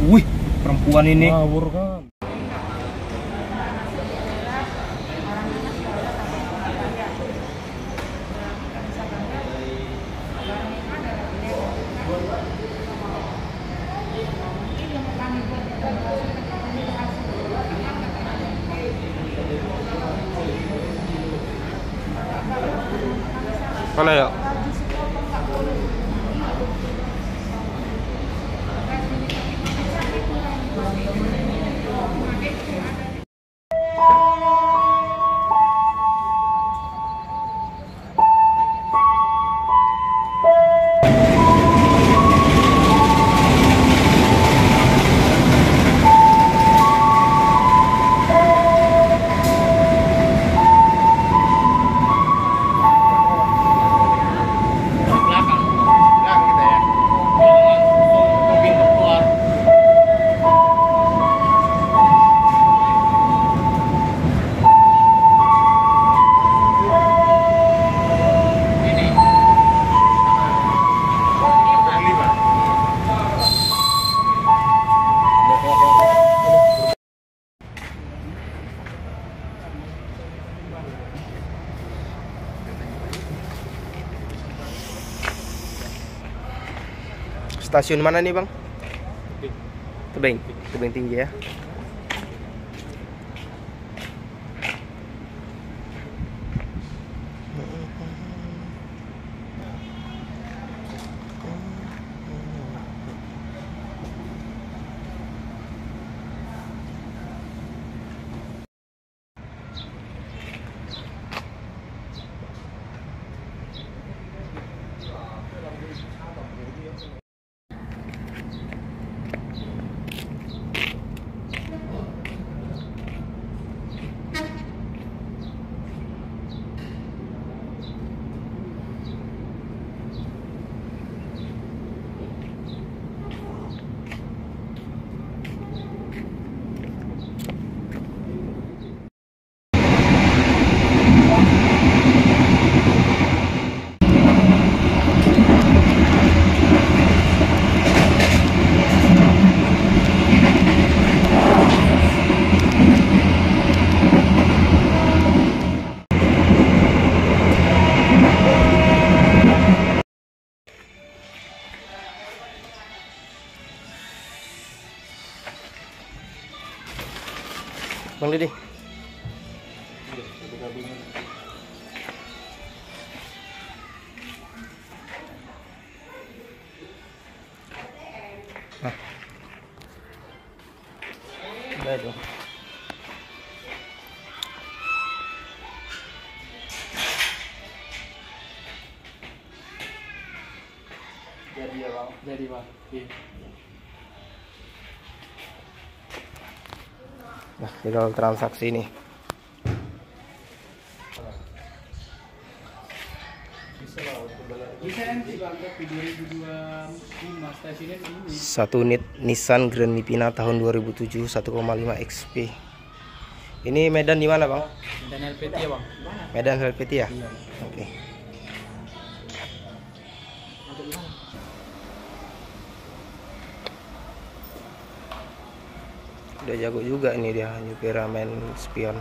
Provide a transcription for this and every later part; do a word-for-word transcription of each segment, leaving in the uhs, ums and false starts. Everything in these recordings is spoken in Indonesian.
Wih, perempuan ini. Ngawur kan. Mana ya? Stasiun mana nih bang? Tebing, Tebing Tinggi ya. Bang Didi. Nah. Udah dong. Jadi ya bang. Jadi bang. Iya. Nah, tinggal transaksi nih. Satu unit Nissan Grand Livina tahun dua ribu tujuh satu koma lima X P. Ini Medan di mana bang? Medan L P T ya bang. Medan L P T ya? Iya. Oke. Udah jago juga ini dia, nyupir main spion.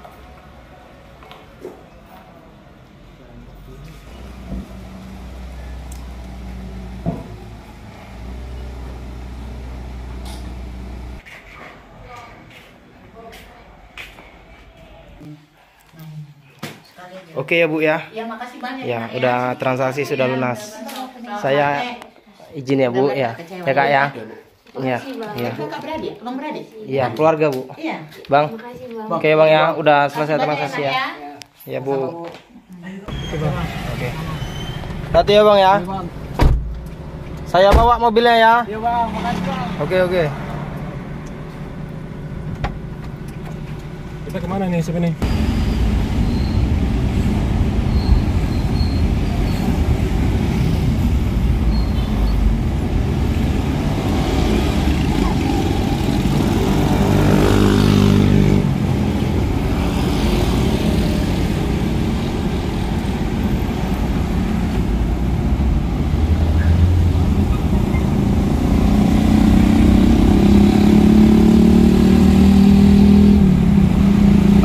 Oke ya Bu ya. Ya, makasih banyak. Ya, Nak, udah ya. transaksi sudah Ya, lunas. betul-betul. Saya izin ya Bu ya. Ya Kak ya. Iya. Iya. Kakak beradik, abang beradik. Iya, keluarga Bu. Iya. Bang. Makasih bang. Oke Bang ya, udah selesai Makasih banyak, transaksi Nak, ya. Ya Bu. Oke. Hati ya Bang ya. Saya bawa mobilnya ya. Iya bang, makasih bang. Oke oke. Kita kemana nih sebenarnya?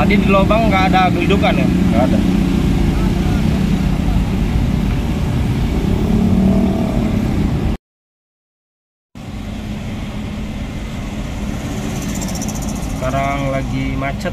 Tadi di lubang nggak ada gelidukan ya? Nggak ada. Sekarang lagi macet.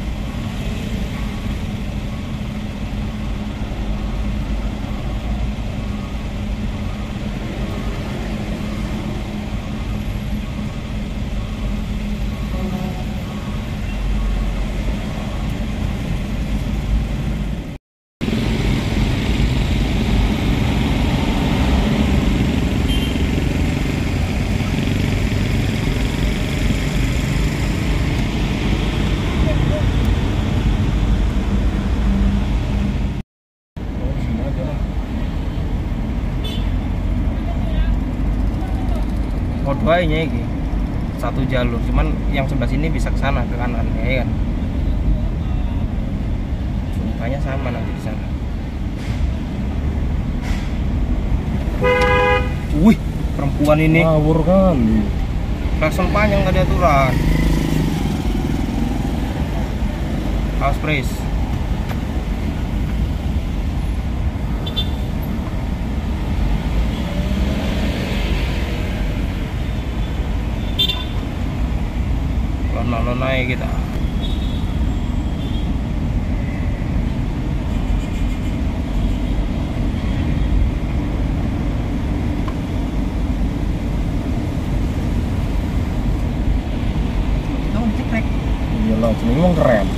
Kodwainya ini satu jalur, cuman yang sebelah sini bisa ke sana, ke kanan ya kan. Sumpahnya sama nanti di sana. Wih, perempuan ini Ngawur kali. klakson panjang tadi aturan. House praise. Lona-lona kita. Kamu cekrek. Iyalah, cuma emang keren.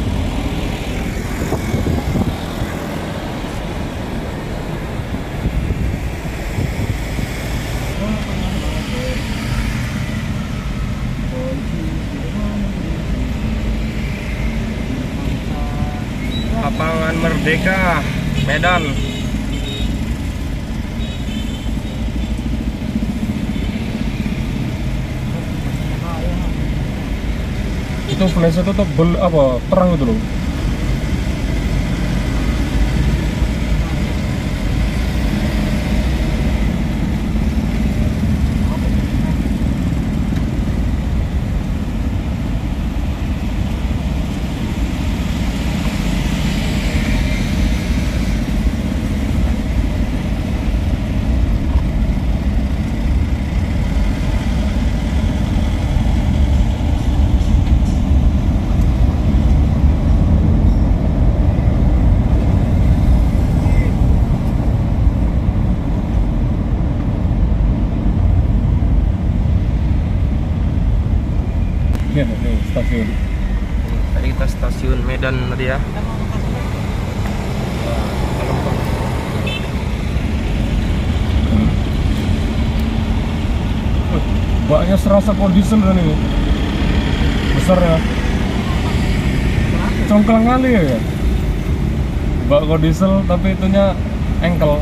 Lapangan Merdeka, Medan. Itu flashnya tuh tebel apa terang itu loh. Iya, nih stasiun. Tadi kita stasiun Medan tadi ya. Baknya serasa kondisen kan ini. Besar ya. Congklang kali ya. Bak kondisel tapi itunya engkel.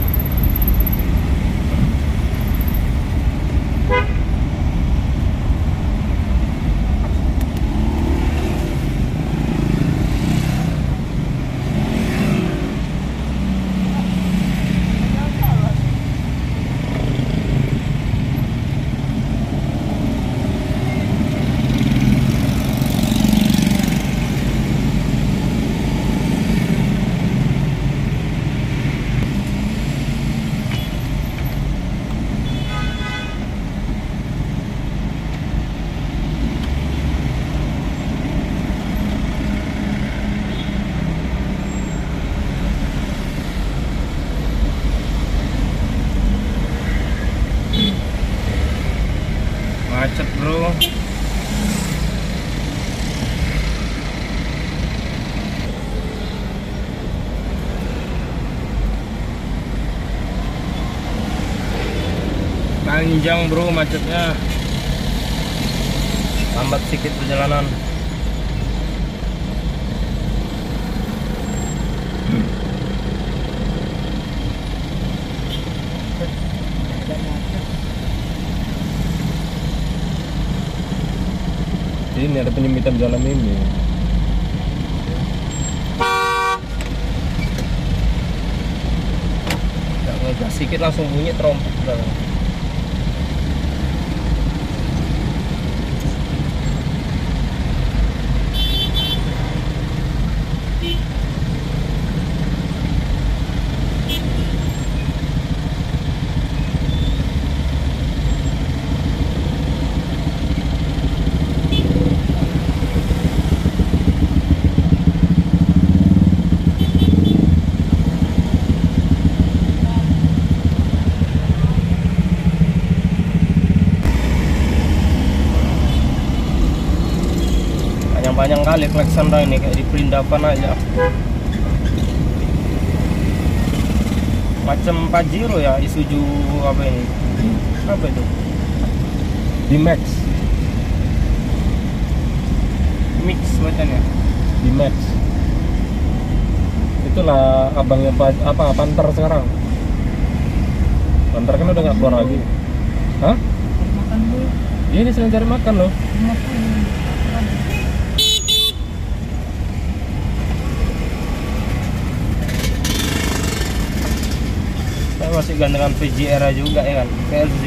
Macet bro. Panjang bro macetnya. Lambat sedikit perjalanan. Ini ada penyempitan jalan ini. Nggak ngegas sedikit langsung bunyi trompet. Panjang kali Alexandra ini, kayak di perindapan aja. Macam Pajero ya, Isuzu apa ini? Apa itu? D-Max. Mix bacanya. D-Max. Itulah abangnya pa- apa Panther sekarang. Panther kan udah nggak keluar lagi. Hah? Makan dulu. Iya, ini sedang cari makan loh. Saya masih gantengan V G era juga ya kan, P L C.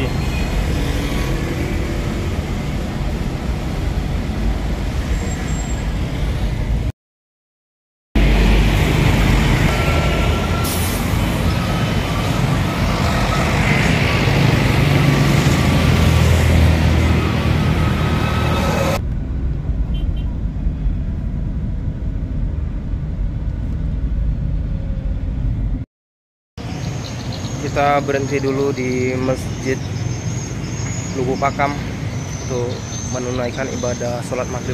Kita berhenti dulu di Masjid Lubuk Pakam untuk menunaikan ibadah sholat maghrib.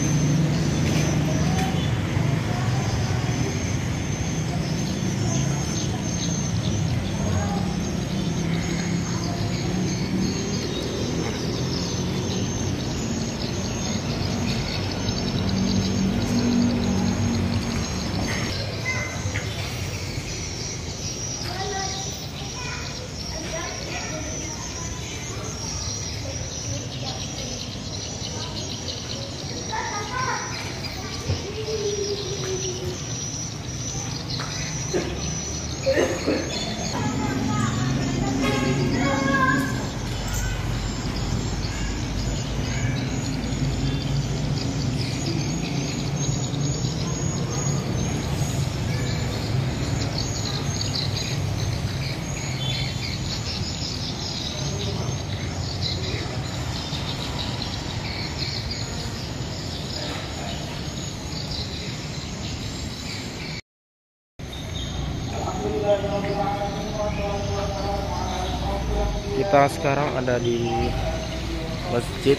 Kita sekarang ada di masjid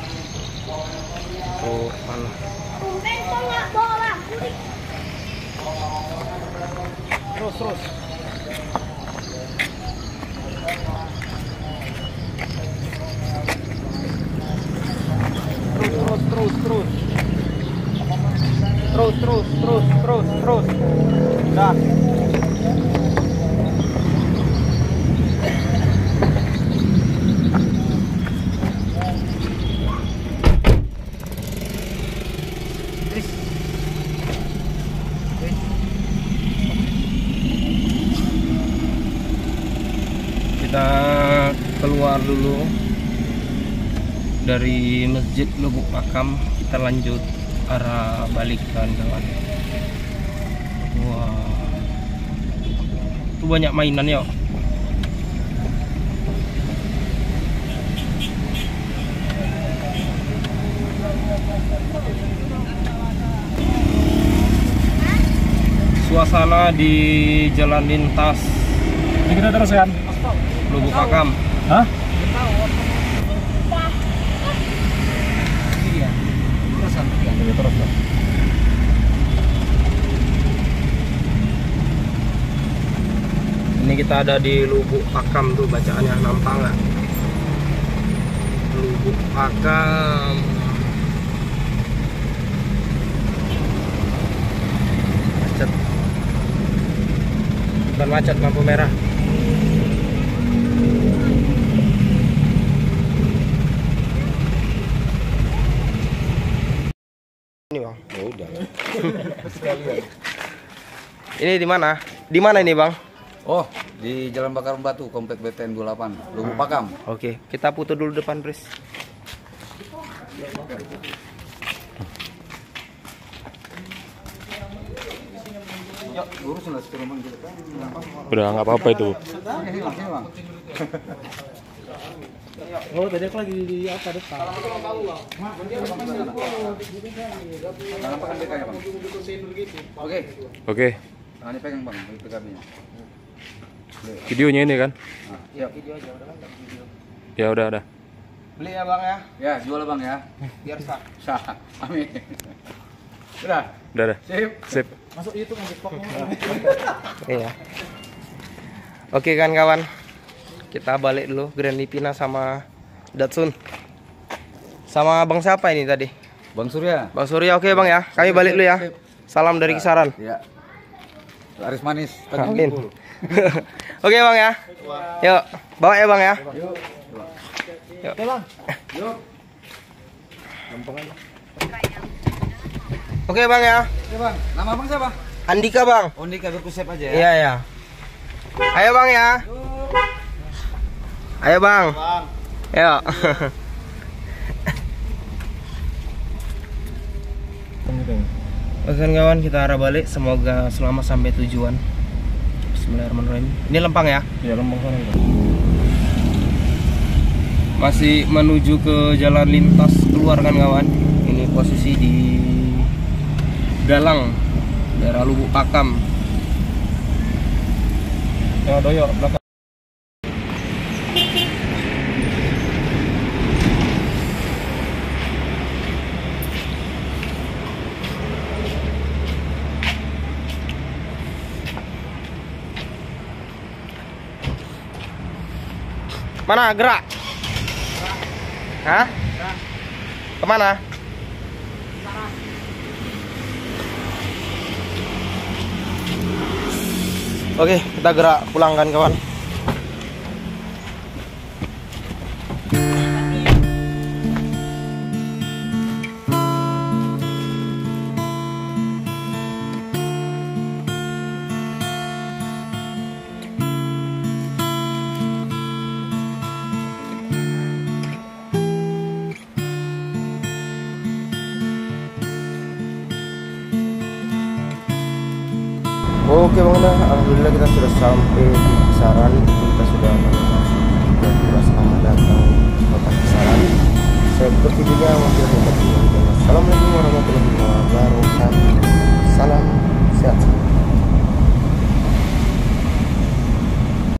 oh mana terus terus terus terus terus terus terus terus terus terus dah. Kita keluar dulu dari Masjid Lubuk Pakam, kita lanjut arah balik kawan-kawan. Wah, itu banyak mainan ya. Suasana di jalan lintas Ini kita terus kan? Lubuk Pakam. Hah? Iya. Terusan. Ini terus lah. Ini kita ada di Lubuk Pakam tuh, bacaannya nampak nggak? Lubuk Pakam. Macet. Bukan macet, lampu merah. Ini bang. Ya udah. Ini di mana? Di mana ini bang? Oh, di Jalan Bakar Batu, Komplek B T N dua puluh delapan, Lubuk Pakam. Oke, kita putar dulu depan, Pris. Yuk, lurus lah sepuluh menit. Udah nggak apa-apa itu. Sini bang, sini bang. Oh, tadi aku lagi di apa depan? Nampakkan B K ya bang. Oke, Oke, tangannya pegang bang, B K B-nya. videonya ini kan? Nah, iya. Video aja udah kan video. Ya udah udah. Beli ya bang ya, Ya, jual bang ya. biar sah. Sah, amin. Udah. Udah, udah. Sip. Sip. Masuk YouTube nanti pok. Iya. Oke kan kawan, kita balik dulu Grand Livina sama Datsun. Sama Bang siapa ini tadi? Bang Surya. Bang Surya. Oke Bang ya, kami balik dulu ya. Salam dari Kisaran. Iya. Laris manis. Tanjung Amin. Bungkul. Oke Bang ya. Yuk, bawa ya Bang ya. Yuk. Yuk. Oke bang. Yuk. Oke Bang ya. Oke bang. Nama bang siapa? Andika Bang. Ondika berkusep aja ya. Iya ya. Ayo Bang ya. Ayo Bang. Bang. Yuk. Oke kawan, kita arah balik. Semoga selamat sampai tujuan. Bismillahirrahmanirrahim. Ini Lempang ya? Ya, Lempang sana itu. Masih menuju ke jalan lintas keluar kan kawan. Ini posisi di Galang, daerah Lubuk Pakam. Ya, doyok belakang. Mana gerak? Hah? Kemana? Oke, kita gerak pulang kan kawan. Oke Bang, alhamdulillah kita sudah sampai di Kisaran. Kita sudah